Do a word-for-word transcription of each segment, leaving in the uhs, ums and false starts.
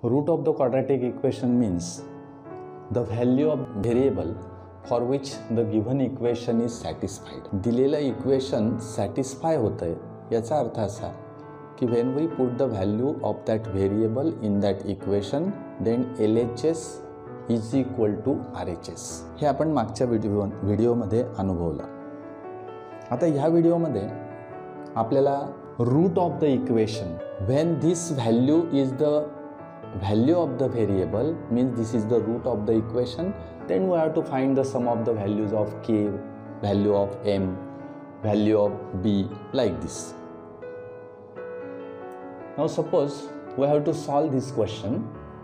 Root of the quadratic equation means the value of variable for which the given equation is satisfied. दिलेलं equation satisfy होतंय याचा अर्थ असा की when we put the value of that variable in that equation then L H S is equal to R H S. हे आपण मागच्या video व्हिडिओमध्ये अनुभवलं. आता ह्या व्हिडिओमध्ये आपल्याला root of the equation when this value is the value of the variable means this is the root of the equation, then we have to find the sum of the values of k, value of m, value of b, like this. Now suppose we have to solve this question.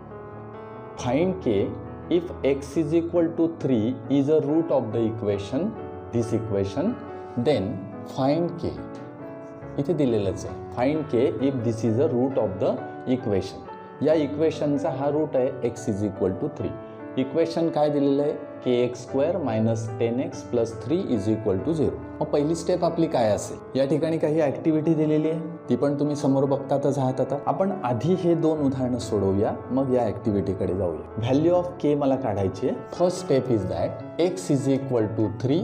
Find k if x is equal to three is a root of the equation, this equation, then find k. इथे दिलेलंच आहे. Find k if this is a root of the equation. या इक्वेशनचा हा root आहे x is equal to three. Equation काय दिलेलं आहे के x square minus ten x plus three is equal to zero. मग पहिली स्टेप आपली काय असेल, या ठिकाणी काही ॲक्टिव्हिटी दिलेली आहे ती पण तुम्ही समोर बघतातच आहात. आता आपण आधी हे दोन उदाहरणं सोडवूया मग या ॲक्टिव्हिटीकडे जाऊया. व्हॅल्यू ऑफ के मला काढायची आहे. First step is that x is equal to three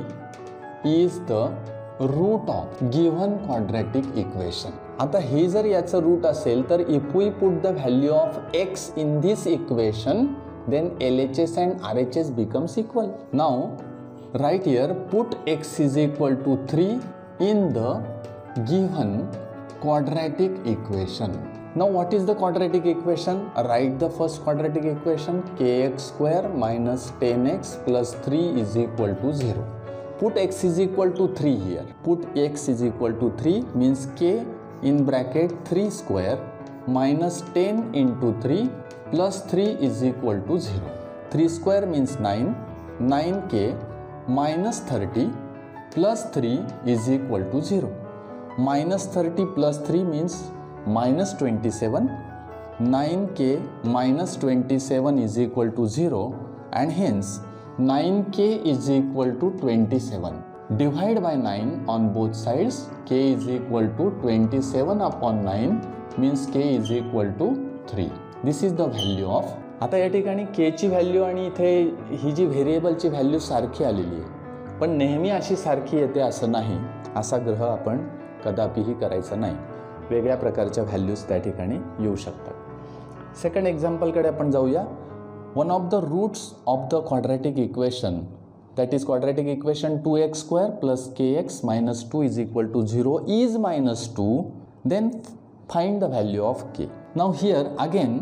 is the root of given quadratic equation. आता हे जर याचं रूट असेल तर if we put the value of x in this equation then L H S and R H S becomes equal. Now right here put x is equal to three in the given quadratic equation. Now what is the quadratic equation? Write the first quadratic equation kx square minus ten x plus three is equal to zero. Put x is equal to three here. Put x is equal to three means k in bracket three square minus ten into three plus three is equal to zero. three square means nine. nine k minus thirty plus three is equal to zero. Minus thirty plus three means minus twenty-seven. nine k minus twenty-seven is equal to zero and hence nine k is equal to twenty-seven. Divide by nine on both sides. K is equal to twenty-seven upon nine means k is equal to three. This is the value of. आता या ठिकाणी k ची value आणि इथे ही जी व्हेरिएबलची value सारखी आलेली आहे पण नेहमी अशी सारखी येते असं नाही. असा ग्रह आपण कदापिही करायचा नाही. वेगळ्या प्रकारच्या व्हॅल्यूज त्या ठिकाणी येऊ शकतात. सेकंड एक्झाम्पलकडे आपण जाऊया. One of the roots of the quadratic equation that is quadratic equation two x square plus kx minus two is equal to zero is minus two, then find the value of k. Now here again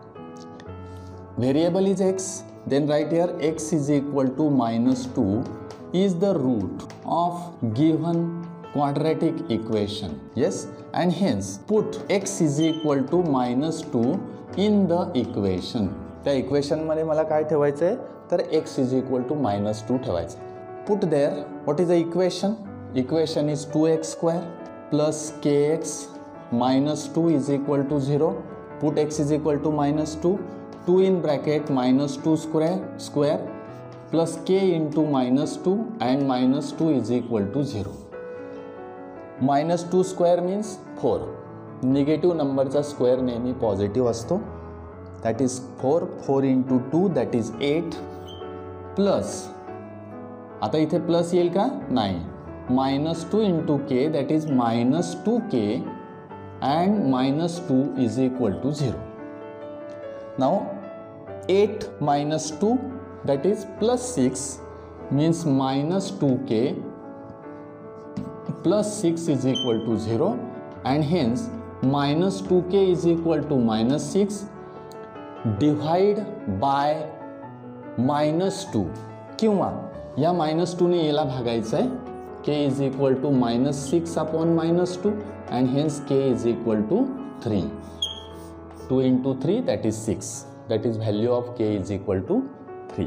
variable is x, then write here x is equal to minus two is the root of given quadratic equation. Yes, and hence put x is equal to minus two in the equation. त्या equation मध्ये मला काय ठेवायचं आहे तर x is equal to minus two ठेवायचं. Put there what is the equation? Equation is two x square plus kx minus two is equal to zero. Put x is equal to minus two. two in bracket minus two square square plus k into minus two and minus two is equal to zero. Minus two square means four. Negative नंबरचा square नेहमी positive असतो. That is four. four into two that is eight plus आता इथे plus येईल का नाही. minus two into k that is minus two k and minus two is equal to zero. Now eight minus two that is plus six means minus two k plus six is equal to zero and hence minus two k is equal to minus six. Divide by minus two किंवा या minus two ने याला भागायचं आहे. k is equal to minus six upon minus two and hence k is equal to three. two into three that is six. That is value of k is equal to three.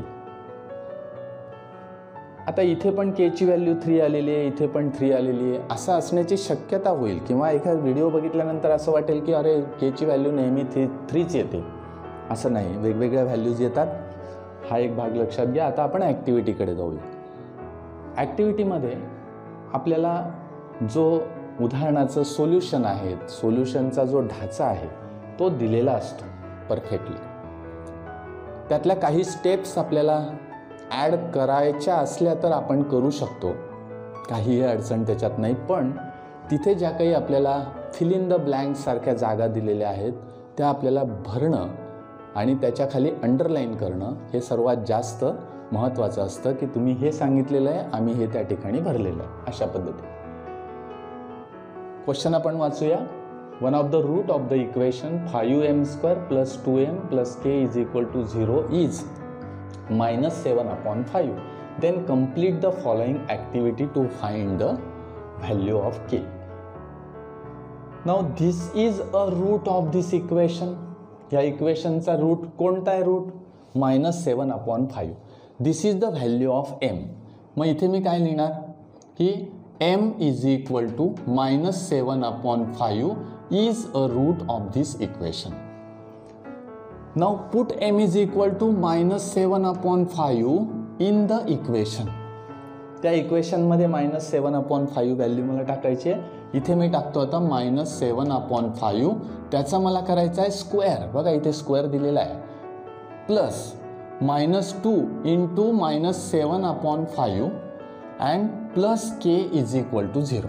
आता इथे पण k ची value three आलेली आहे, इथे पण three आलेली आहे. असं असण्याची शक्यता होईल किंवा एखादा व्हिडिओ बघितल्यानंतर असं वाटेल की अरे k ची व्हॅल्यू नेहमी थ्री थ्रीच येते. असं नाही, वेगवेगळ्या व्हॅल्यूज येतात. हा एक भाग लक्षात घ्या. आता आपण ॲक्टिव्हिटीकडे जाऊया. ॲक्टिव्हिटीमध्ये आपल्याला जो उदाहरणाचं सोल्युशन आहे, सोल्युशनचा जो ढाचा आहे तो दिलेला असतो. परफेक्टली. त्यातल्या काही स्टेप्स आपल्याला ॲड करायच्या असल्या तर आपण करू शकतो, काहीही अडचण त्याच्यात नाही. पण तिथे ज्या काही आपल्याला फिल इन द ब्लँक सारख्या जागा दिलेल्या आहेत त्या आपल्याला भरणं आणि त्याच्याखाली अंडरलाईन करणं हे सर्वात जास्त महत्त्वाचं असतं, की तुम्ही हे सांगितलेलं आहे, आम्ही हे त्या ठिकाणी भरलेलं आहे, अशा पद्धतीने. क्वेश्चन आपण वाचूया. One of the root of the equation five m square plus two m plus k is equal to zero is minus seven upon five. Then complete the following activity to find the value of k. Now this is a root of this equation. या इक्वेशनचा root कोणता आहे? Root minus seven upon five. This is the value of m. मग इथे मी काय लिहिणार की M is equal to minus seven upon five is a root of this equation. Now put m is equal to minus seven upon five in the equation. त्या इक्वेशनमध्ये minus seven upon five value मला टाकायची आहे. इथे मी टाकतो आता minus seven upon five. त्याचा मला करायचा आहे स्क्वेअर. बघा इथे स्क्वेअर दिलेला आहे. Plus minus two into minus seven upon five and plus k is equal to zero.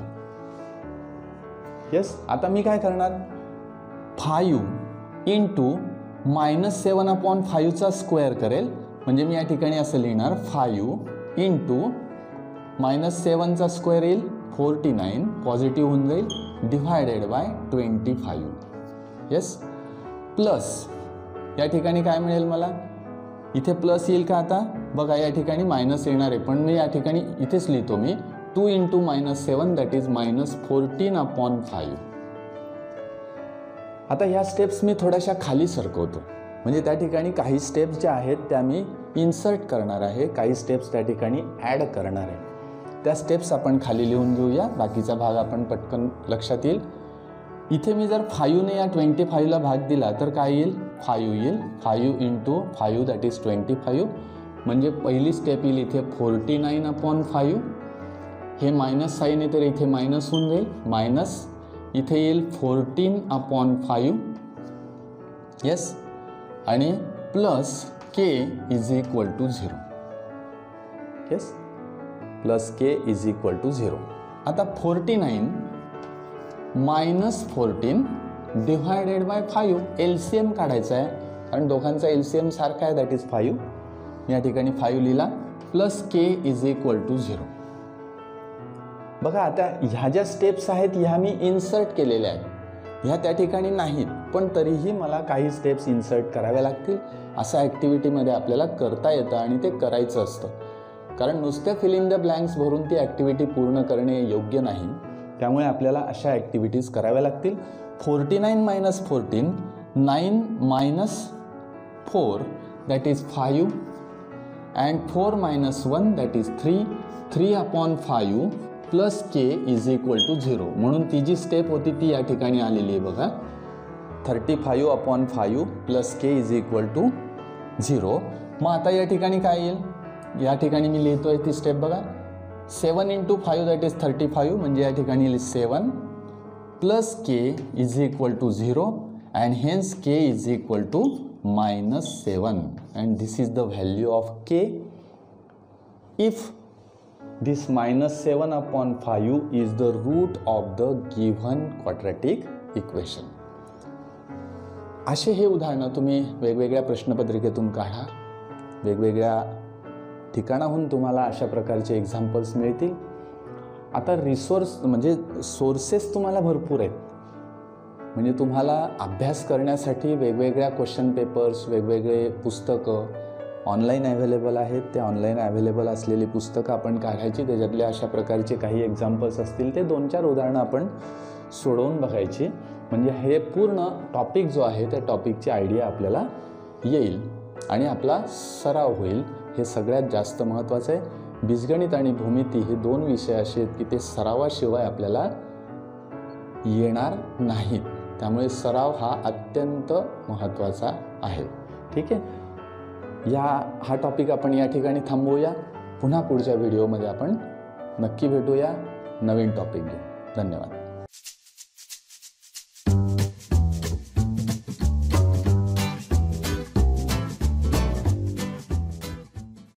Yes. आता मी काय करणार, five into minus seven upon फाईव्हचा स्क्वेअर करेल. म्हणजे मी या ठिकाणी असं लिहिणार फाईव्ह इंटू मायनस सेवनचा स्क्वेअर येईल फोर्टी नाईन, पॉझिटिव्ह होऊन जाईल, divided by twenty five. Yes. Plus या ठिकाणी काय मिळेल मला, इथे प्लस येईल का? आता बघा या ठिकाणी मायनस येणार आहे, पण मी या ठिकाणी इथेच लिहितो मी two into minus seven that is minus fourteen upon five. आता ह्या स्टेप्स मी थोड्याशा खाली सरकवतो, म्हणजे त्या ठिकाणी काही स्टेप्स ज्या आहेत त्या मी इन्सर्ट करणार आहे, काही स्टेप्स त्या ठिकाणी ॲड करणार आहे. त्या स्टेप्स आपण खाली लिहून घेऊया, बाकीचा भाग आपण पटकन लक्षात येईल. इथे मी जर फाईव्हने या ट्वेंटी फाईव्हला भाग दिला तर काय येईल, फाईव्ह येईल. Five into five that is twenty five. म्हणजे पहिली स्टेप येईल इथे फोर्टी नाईन अपॉन फाईव्ह. हे मायनस साईन आहे तर इथे मायनस होऊन जाईल, मायनस इथे येईल फोर्टीन अपॉन फाईव्ह. येस. आणि plus k is equal to zero. Yes. Plus k is equal to zero. आता forty nine minus fourteen divided by five. L C M काढायचा आहे कारण दोघांचा एल सी एम सारखा आहे, दॅट इज फाईव्ह. या ठिकाणी फाईव्ह लिहिला. Plus k is equal to zero. बघा आता ह्या ज्या स्टेप्स आहेत ह्या मी इन्सर्ट केलेल्या आहेत, ह्या त्या ठिकाणी नाहीत, पण तरीही मला काही स्टेप्स इन्सर्ट कराव्या लागतील. असं ॲक्टिव्हिटीमध्ये आपल्याला करता येतं आणि ते करायचं असतं, कारण नुसत्या फिल इन द ब्लँक्स भरून ती ॲक्टिव्हिटी पूर्ण करणे योग्य नाही. त्यामुळे आपल्याला अशा ॲक्टिव्हिटीज कराव्या लागतील. Forty nine minus fourteen, nine minus four that is five and four minus one that is three. Three upon five plus k is equal to zero. म्हणून ती जी स्टेप होती ती या ठिकाणी आलेली आहे बघा. Thirty five upon five plus k is equal to zero. मग आता या ठिकाणी काय येईल, या ठिकाणी मी लिहितो आहे ती स्टेप बघा. Seven into five that is thirty five. म्हणजे या ठिकाणी येईल seven plus k is equal to zero and hence k is equal to minus seven. And this is the value of k if this minus seven upon five is the root of the given quadratic equation. असे हे उदाहरणं तुम्ही वेगवेगळ्या प्रश्नपत्रिकेतून काढा, वेगवेगळ्या ठिकाणाहून तुम्हाला अशा प्रकारचे एक्झाम्पल्स मिळतील. आता रिसोर्स म्हणजे सोर्सेस तुम्हाला भरपूर आहेत, म्हणजे तुम्हाला अभ्यास करण्यासाठी वेगवेगळ्या क्वेश्चन पेपर्स, वेगवेगळे पुस्तकं ऑनलाईन अवेलेबल आहेत. ते ऑनलाईन अवेलेबल असलेली पुस्तकं आपण काढायची, त्याच्यातले अशा प्रकारचे काही एक्झाम्पल्स असतील ते दोन चार उदाहरणं आपण सोडवून बघायची. म्हणजे हे पूर्ण टॉपिक जो आहे त्या टॉपिकची आयडिया आपल्याला येईल आणि आपला सराव होईल. हे सगळ्यात जास्त महत्त्वाचं आहे. बीजगणित आणि भूमिती हे दोन विषय असे आहेत की ते सरावाशिवाय आपल्याला येणार नाहीत. त्यामुळे सराव हा अत्यंत महत्त्वाचा आहे. ठीक आहे. या हा टॉपिक आपण या ठिकाणी थांबवूया. पुन्हा पुढच्या व्हिडिओमध्ये आपण नक्की भेटूया नवीन टॉपिक घेऊन. धन्यवाद.